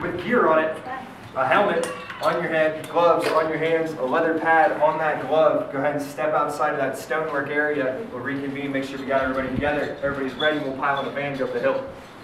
with gear on it, a helmet on your head, gloves on your hands, a leather pad on that glove. Go ahead and step outside of that stonework area. We'll reconvene, make sure we got everybody together. Everybody's ready, we'll pile in the van, go up the hill.